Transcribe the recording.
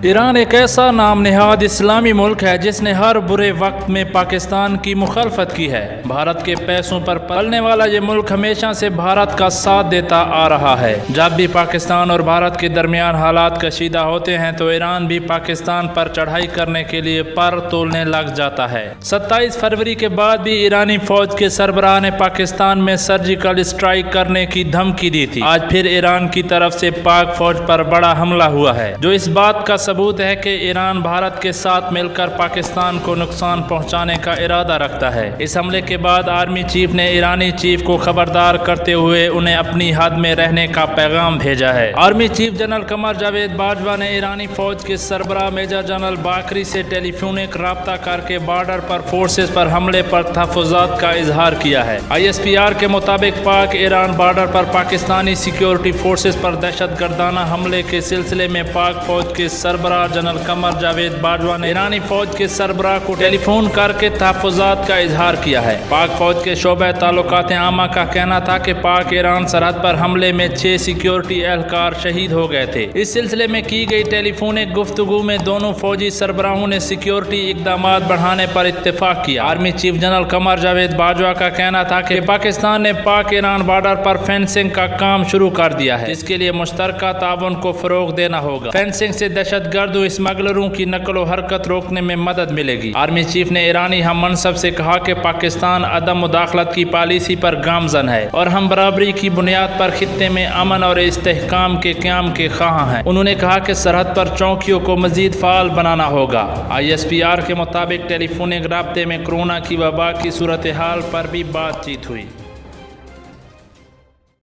Iran एक ऐसा नाम निहाद इस्लामी मुल्क है जिसने हर बुरे वक्त में पाकिस्तान की मुखालफत की है। भारत के पैसों पर पलने वाला ये मुल्क हमेशा से भारत का साथ देता आ रहा है। जब भी पाकिस्तान और भारत के दरमियान हालात कशीदा होते हैं तो ईरान भी पाकिस्तान पर चढ़ाई करने के लिए पर तोलने लग जाता है। 27 फरवरी के बाद भी ईरानी फौज के सरबराह ने पाकिस्तान में सर्जिकल स्ट्राइक करने की धमकी दी थी। आज फिर ईरान की तरफ से पाक फौज पर बड़ा हमला हुआ है, जो इस बात का सबूत है कि ईरान भारत के साथ मिलकर पाकिस्तान को नुकसान पहुंचाने का इरादा रखता है। इस हमले के बाद आर्मी चीफ ने ईरानी चीफ को खबरदार करते हुए उन्हें अपनी हद में रहने का पैगाम भेजा है। Army chief general Qamar Javed Bajwa ने ईरानी फौज के सरबराह मेजर जनरल बाकरी से टेलीफोनिक राब्ता करके बॉर्डर पर फोर्सेस पर हमले पर तहफ़्फ़ुज़ात का इजहार किया है। ISPR के मुताबिक पाक ईरान बॉर्डर पर पाकिस्तानी सिक्योरिटी फोर्सेस पर दहशत गर्दाना हमले के सिलसिले में पाक फौज के सरबराह जनरल कमर जावेद बाजवा ने ईरानी फौज के सरबराह को टेलीफोन करके तहफ़्फ़ुज़ात का इजहार किया है। पाक फौज के शोबे ताल्लुकात आमा का कहना था कि पाक ईरान सरहद पर हमले में 6 सिक्योरिटी एहलकार शहीद हो गए थे। इस सिलसिले में की गई टेलीफोनिक गुफ्तगू में दोनों फौजी सरबराहों ने सिक्योरिटी इकदाम बढ़ाने पर इत्तेफाक किया। Army chief general Qamar Javed Bajwa का कहना था कि पाकिस्तान ने पाक ईरान बॉर्डर पर फेंसिंग का काम शुरू कर दिया है, जिसके लिए मुश्तरका ताउन को फरोग देना होगा। फेंसिंग से दहशतगर्द स्मगलरों की नकलो हरकत रोकने में मदद मिलेगी। आर्मी चीफ ने ईरानी हम मनसब से कहा कि पाकिस्तान अदम मुदाखलत की पॉलिसी पर गामजन है और हम बराबरी की बुनियाद पर खित्ते में अमन और इस्तेहकाम के क़याम के ख्वाह हैं। उन्होंने कहा कि सरहद पर चौकियों को मजीद फाल बनाना होगा। ISPR के मुताबिक टेलीफोनिक राब्ते में कोरोना की वबा की सूरत हाल पर भी बातचीत हुई।